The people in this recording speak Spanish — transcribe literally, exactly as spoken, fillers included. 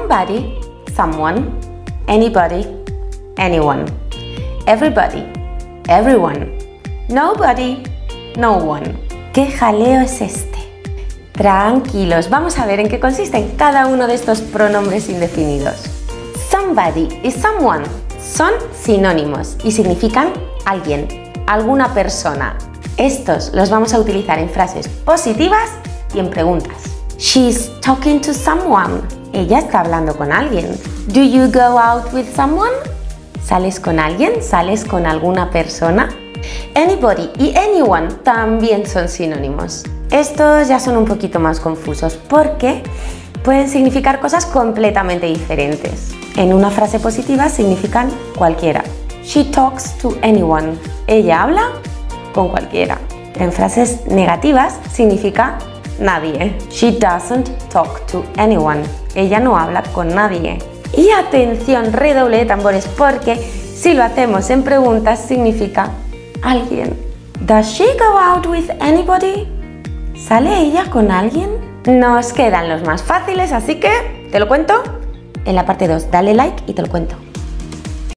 Somebody, someone, anybody, anyone, everybody, everyone, nobody, no one. ¿Qué jaleo es este? Tranquilos, vamos a ver en qué consisten cada uno de estos pronombres indefinidos. Somebody y someone son sinónimos y significan alguien, alguna persona. Estos los vamos a utilizar en frases positivas y en preguntas. She's talking to someone. Ella está hablando con alguien. Do you go out with someone? ¿Sales con alguien? ¿Sales con alguna persona? Anybody y anyone también son sinónimos. Estos ya son un poquito más confusos porque pueden significar cosas completamente diferentes. En una frase positiva significan cualquiera. She talks to anyone. Ella habla con cualquiera. En frases negativas significa nadie. She doesn't talk to anyone. Ella no habla con nadie. Y atención, redoble de tambores, porque si lo hacemos en preguntas significa alguien. Does she go out with anybody? ¿Sale ella con alguien? Nos quedan los más fáciles, así que te lo cuento en la parte dos. Dale like y te lo cuento.